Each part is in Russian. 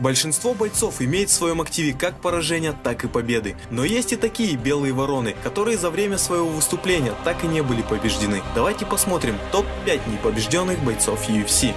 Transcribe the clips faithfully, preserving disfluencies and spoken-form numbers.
Большинство бойцов имеет в своем активе как поражения, так и победы. Но есть и такие белые вороны, которые за время своего выступления так и не были побеждены. Давайте посмотрим топ пять непобежденных бойцов ю эф си.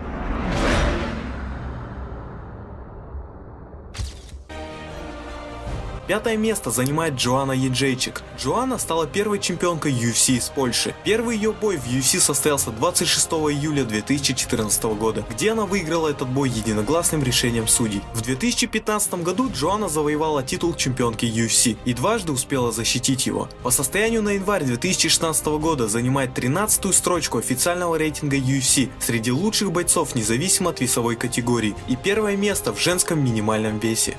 Пятое место занимает Джоанна Єджейчик. Джоанна стала первой чемпионкой ю эф си из Польши. Первый ее бой в ю эф си состоялся двадцать шестого июля две тысячи четырнадцатого года, где она выиграла этот бой единогласным решением судей. В две тысячи пятнадцатом году Джоанна завоевала титул чемпионки ю эф си и дважды успела защитить его. По состоянию на январь две тысячи шестнадцатого года занимает тринадцатую строчку официального рейтинга ю эф си среди лучших бойцов независимо от весовой категории и первое место в женском минимальном весе.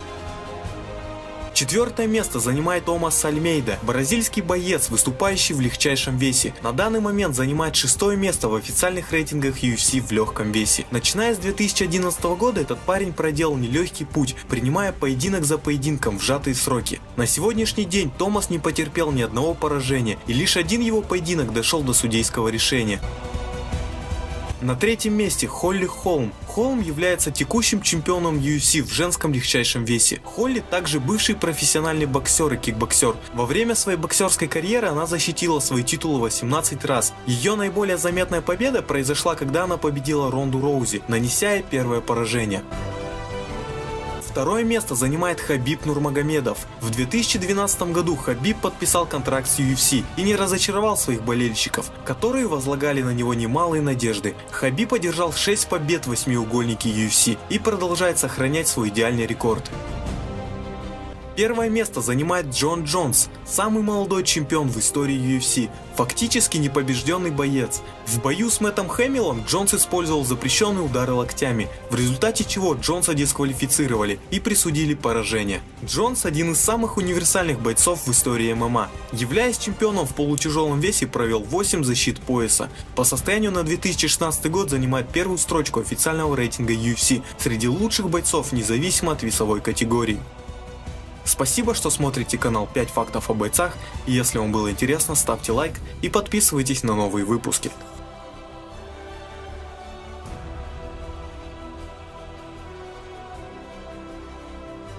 Четвертое место занимает Томас Альмейда, бразильский боец, выступающий в легчайшем весе. На данный момент занимает шестое место в официальных рейтингах ю эф си в легком весе. Начиная с две тысячи одиннадцатого года этот парень проделал нелегкий путь, принимая поединок за поединком в сжатые сроки. На сегодняшний день Томас не потерпел ни одного поражения, и лишь один его поединок дошел до судейского решения. На третьем месте Холли Холм. Холм является текущим чемпионом ю эф си в женском легчайшем весе. Холли также бывший профессиональный боксер и кикбоксер. Во время своей боксерской карьеры она защитила свои титулы восемнадцать раз. Ее наиболее заметная победа произошла, когда она победила Ронду Роузи, нанеся ей первое поражение. Второе место занимает Хабиб Нурмагомедов. В две тысячи двенадцатом году Хабиб подписал контракт с ю эф си и не разочаровал своих болельщиков, которые возлагали на него немалые надежды. Хабиб одержал шесть побед в восьмиугольнике ю эф си и продолжает сохранять свой идеальный рекорд. Первое место занимает Джон Джонс, самый молодой чемпион в истории ю эф си, фактически непобежденный боец. В бою с Мэттом Хэмиллом Джонс использовал запрещенные удары локтями, в результате чего Джонса дисквалифицировали и присудили поражение. Джонс один из самых универсальных бойцов в истории эм эм а. Являясь чемпионом в полутяжелом весе, провел восемь защит пояса. По состоянию на две тысячи шестнадцатый год занимает первую строчку официального рейтинга ю эф си среди лучших бойцов независимо от весовой категории. Спасибо, что смотрите канал пять фактов о бойцах, и если вам было интересно, ставьте лайк и подписывайтесь на новые выпуски.